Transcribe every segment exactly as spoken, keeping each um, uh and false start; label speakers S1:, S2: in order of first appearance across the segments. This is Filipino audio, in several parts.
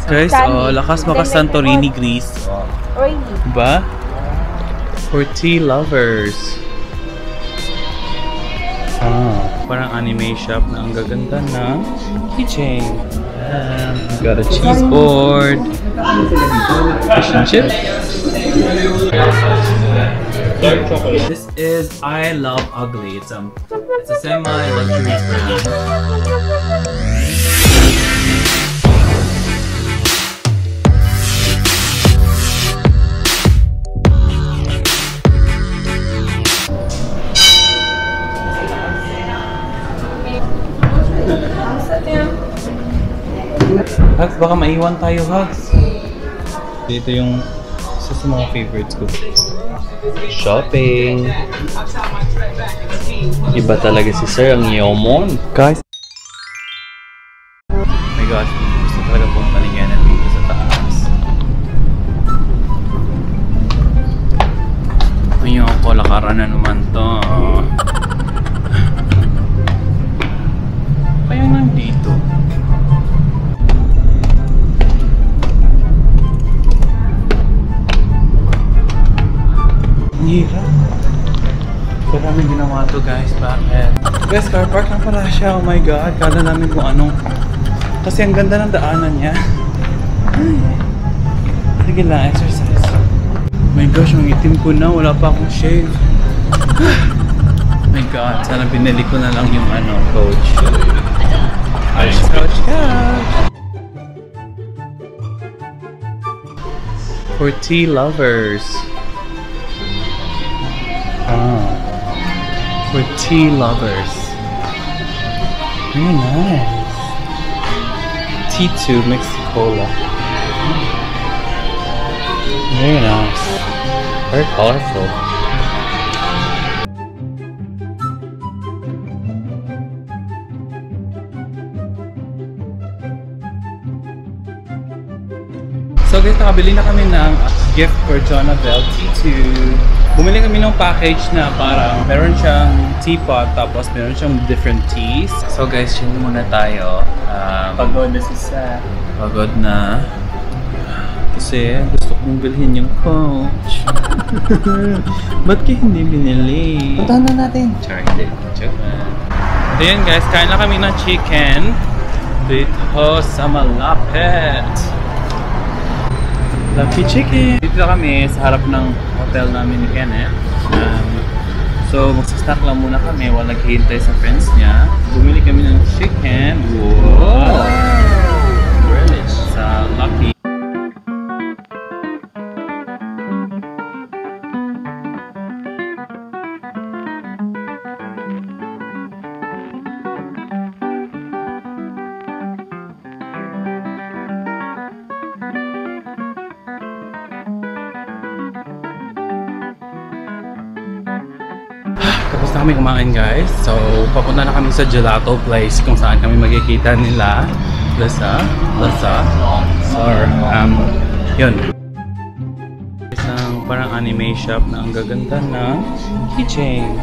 S1: Guys, oh, lakas maka Santorini, Greece. Diba? For tea lovers. Ah, parang anime shop na ang gaganda ng keychain. Um, got a cheese board. Fish and chips. This is I Love Ugly. It's um, it's a semi-luxury brand. Hugz, baka maiwan tayo, Hugz. Dito yung isa sa mga favorites ko. Shopping. Iba talaga si Sir ang Yomon. Guys. Oh my gosh, gusto talaga pong palinganan dito sa taas. Ayun ko, lakaran na naman to. Kaya nandito. Hirap. Maraming ginawa to, guys. Bakit? Guys, car park lang pala siya. Oh my god. Kala namin kung anong. Kasi ang ganda ng daanan niya. Ay. Sige lang, exercise. Oh my gosh, ang itim ko na. Wala pa akong shave. Oh my god. Sana binili ko na lang yung ano, coach. Coach, coach, coach. For tea lovers. Ah, for tea lovers. Very nice. T two mixed cola. Very nice. Very colorful. So guys, nakabili na kami ng gift for Jonabel T two. Bumili kami ng package na parang meron siyang teapot tapos meron siyang different teas. So guys, chill muna tayo. Um, pagod na si Sa. Pagod na. Kasi gusto kong bilhin yung coach. Ba't kayo hindi binili? Puntahan na natin. Char, hindi. Joke na. So yun guys, kain na kami ng chicken dito sa malapit. Lucky chicken! Dito na kami sa harap ng hotel namin ni Kenneth. Um, so, magsasnack lang muna kami while naghihintay sa friends niya. Bumili kami ng chicken. Wow! Relish! Sa Lucky. Tapos na kami kumain, guys. So, papunta na kami sa gelato place kung saan kami magkikita nila. Lasa. Lasa. Or, um, yun. Isang parang anime shop na ang gaganda ng keychain.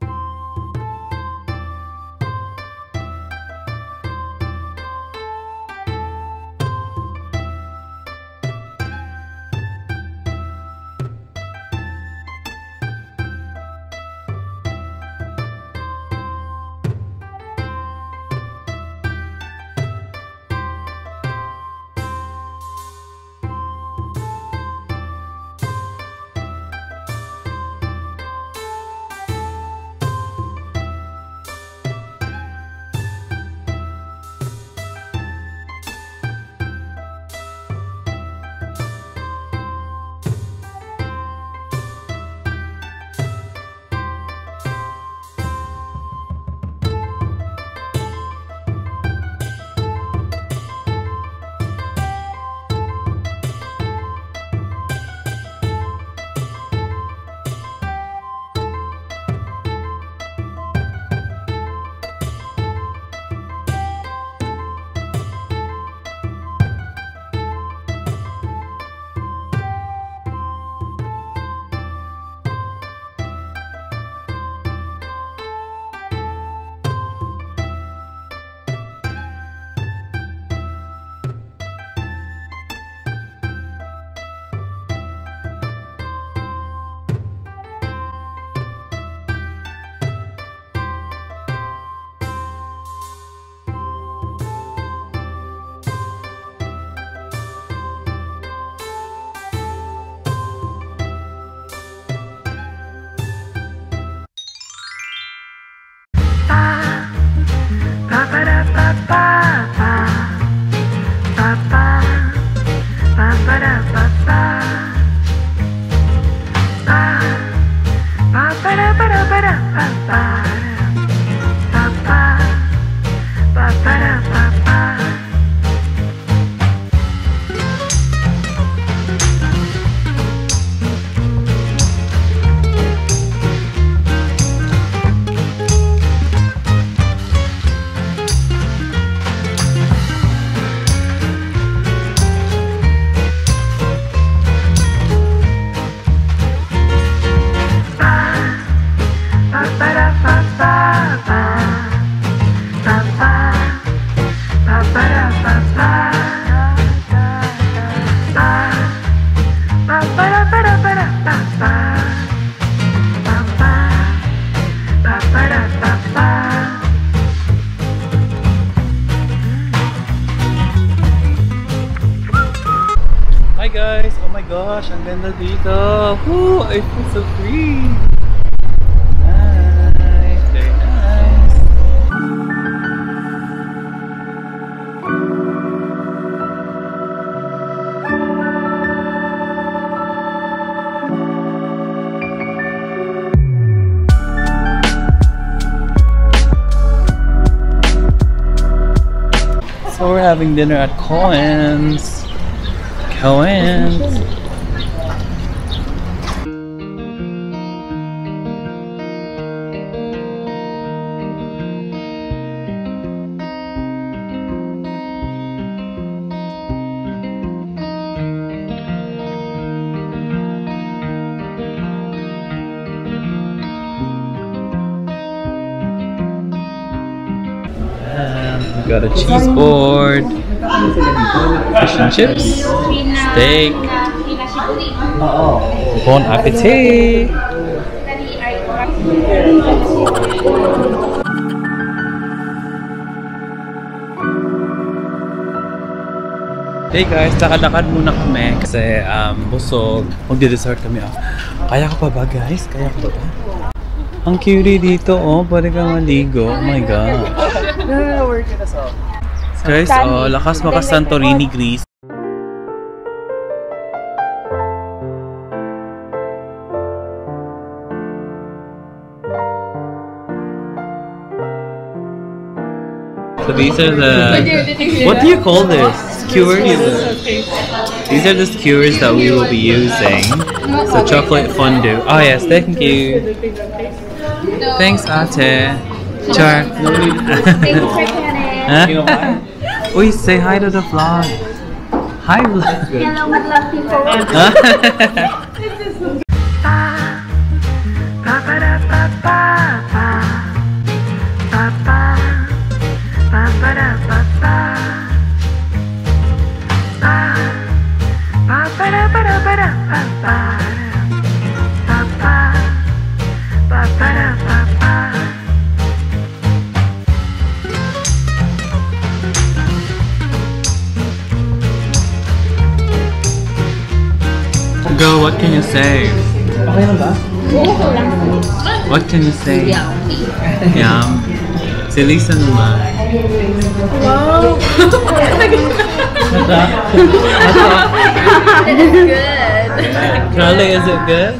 S1: Hi guys! Oh my gosh! Ang ganda dito! Woo! I feel so free! Nice! Very nice! So we're having dinner at Cohen's. Cohen's. We got a cheese board, fish and chips, steak. Bon appetit! Hey guys, lakad-lakad muna kami kasi um, busog. Magdi-dessert kami. Oh. Kaya ka pa ba guys? Kaya ka pa ba? Ang cutie dito, oh. Pwede kang maligo. Oh my god. Guys, oh, lakas maka Santorini, Greece. So these are the, what do you call this? Skewers? These are the skewers that we will be using. So chocolate fondue. Oh yes, thank you. Thanks, Ate. Char. Huh? You know why? Uy, say hi to the vlog. Hi vlog.
S2: Hello, madlang people.
S1: Girl, what can you say? Okay lang ba? What can you say? Yum. Si Lisa naman.
S2: Wow! It is good.
S1: Charlie, is it good?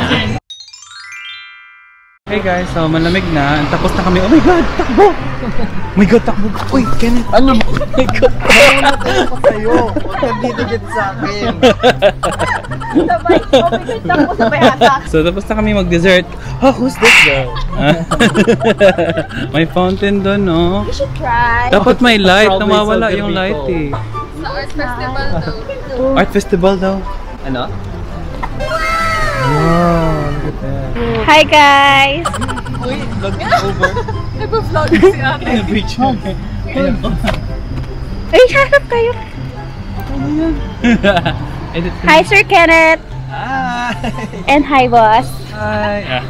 S1: Hey guys, so malamig na. Tapos na kami. Oh my god, takbo! Oh my god, takbo! Uy, Kenneth! Ano? Oh my god!
S3: Ano na tayo pa sa'yo? Huwag kang dito sa akin.
S2: Sabay, okay, tapos sabay atak.
S1: So tapos na kami mag-dessert. Oh, who's this girl? May fountain doon, no?
S2: You should try.
S1: Dapat may light. Namawala yung light eh.
S2: Sa art festival daw.
S1: Art festival daw.
S3: Ano?
S1: Wow, look at that.
S2: Hi guys!
S3: Uy, vlog over.
S2: Nag-vlog si ate.
S1: Picture.
S2: Ay, harap kayo. Hi Sir Kenneth!
S3: Hi!
S2: And hi boss!
S1: Hi! Ah.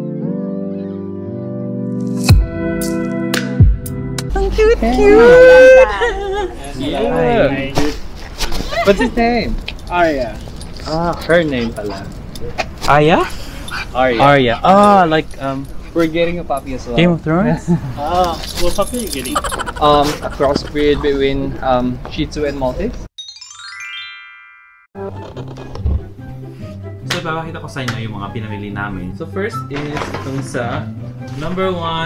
S2: Cute, cute!
S1: Yeah. What's his name?
S3: Arya.
S1: Ah, her name pala.
S3: Aya? Arya.
S1: Arya. Ah, like um,
S3: We're getting a puppy as well.
S1: Game of Thrones.
S3: Ah, what puppy are you getting? Um, a crossbreed between um Shih Tzu and Maltese.
S1: So, papakita ko sa inyo yung mga pinamili namin. So, first is itong sa number one,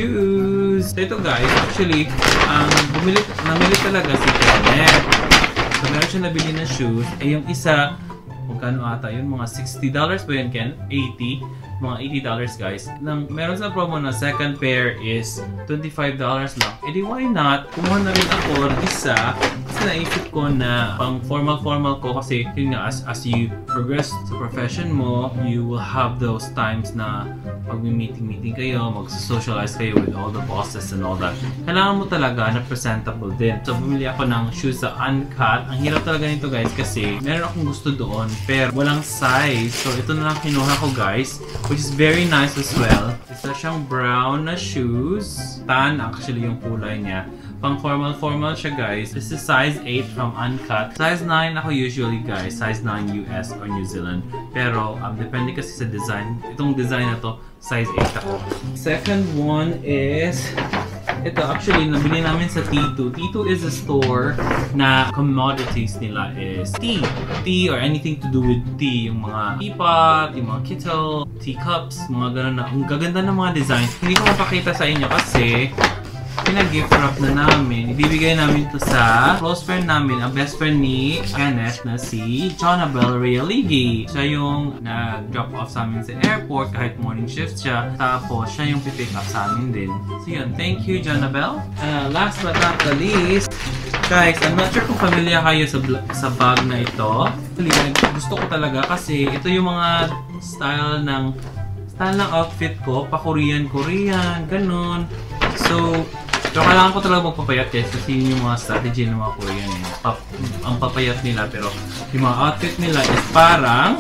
S1: shoes. So, ito guys, actually, ang um, bumili, namili talaga si Kenneth. So, meron siya nabili na shoes. Eh, yung isa, magkano ata yun? Mga sixty dollars ba yun, Ken? eighty. Mga eighty dollars guys. Nang, meron sa promo na second pair is twenty-five dollars lang. E di why not? Kumuha na rin ako ng isa. Kasi naisip ko na pang formal-formal ko kasi yun nga, as, as you progress sa profession mo, you will have those times na mag-meeting-meeting kayo, mag-socialize kayo with all the bosses and all that. Kailangan mo talaga na presentable din. So, bumili ako ng shoes sa Uncut. Ang hirap talaga nito guys kasi meron akong gusto doon pero walang size. So, ito na lang kinuha ko guys, which is very nice as well. Isa siyang brown na shoes. Tan actually yung kulay niya. Pang formal-formal siya guys. This is size eight from Uncut. Size nine ako usually guys. Size nine U S or New Zealand. Pero um, depende kasi sa design. Itong design na to, size eight ako. Second one is ito actually nabili namin sa T two. T two is a store na commodities nila is tea. Tea or anything to do with tea. Yung mga teapot, yung mga kettle, teacups, mga ganun na. Ang gaganda ng mga design. Hindi ko mapakita sa inyo kasi pinag-gift wrap na namin. Ibibigay namin to sa close friend namin, ang best friend ni Kenneth na si Jonabel Realigi. Siya yung nag-drop off sa amin sa airport kahit morning shift siya. Tapos siya yung pipick up sa amin din. So yun, thank you Jonabel. Uh, last but not the least, guys, I'm not sure kung familiar kayo sa, sa bag na ito. Actually, gusto ko talaga kasi ito yung mga style ng style ng outfit ko, pa Korean, Korean, ganun. So, pero kailangan ko talaga magpapayat guys kasi yun yung mga strategy ng mga Korean eh. Pap ang papayat nila pero yung mga outfit nila is parang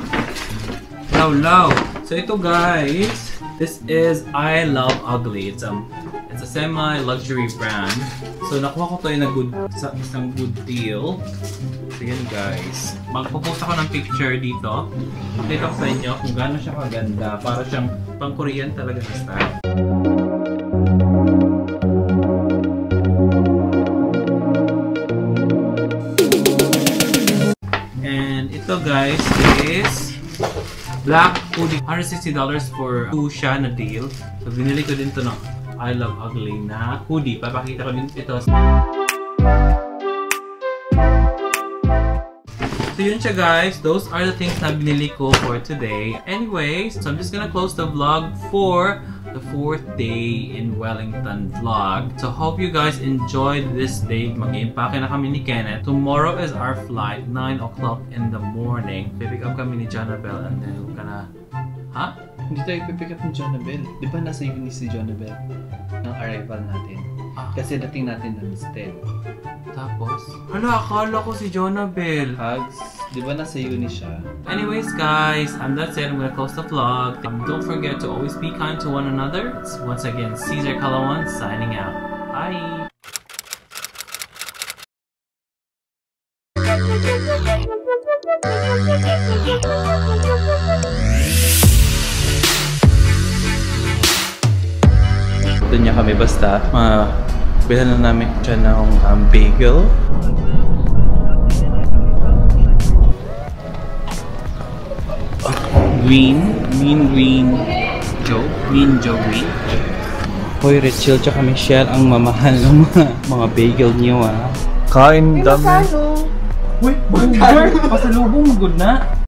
S1: law-law. So ito guys, this is I Love Ugly. It's, um, it's a semi-luxury brand. So nakuha ko to in a good, sa isang good deal. So yan guys. Magpo-post ako ng picture dito. Pakita ko sa inyo kung gaano siya kaganda. Para siyang pang Korean talaga na style. Ito guys is black hoodie. one hundred sixty dollars for two siya na deal. So binili ko din to ng I Love Ugly na hoodie. Papakita ko din ito. So yun siya guys. Those are the things na binili ko for today. Anyways, so I'm just gonna close the vlog for the fourth day in Wellington vlog. So hope you guys enjoyed this day. Mag-iimpake na kami ni Kenneth. Tomorrow is our flight, nine o'clock in the morning. Pipick up kami ni Jonabel and then we're gonna... Ha?
S3: Hindi tayo pipick up ni Jonabel. Di ba nasa uni si Jonabel ng arrival natin?
S1: Ah.
S3: Kasi dating natin ng ten.
S1: Tapos? Hala, akala ko si Jonabel.
S3: Hugz, di ba nasa uni siya?
S1: Anyways guys, um, that's it. I'm gonna close the vlog. Um, don't forget to always be kind to one another. It's once again Ceasar Calawan signing out. Bye! Ito niya kami basta. Uh, Bilhan na namin dyan ng um, bagel. Green. Green, green. Joe. Green, Joe, green. Hoy, Rachel tsaka Michelle ang mamahal ng mga, mga bagel niyo ah.
S3: Kain dami.
S1: Uy, burger! Pasalubong, good na.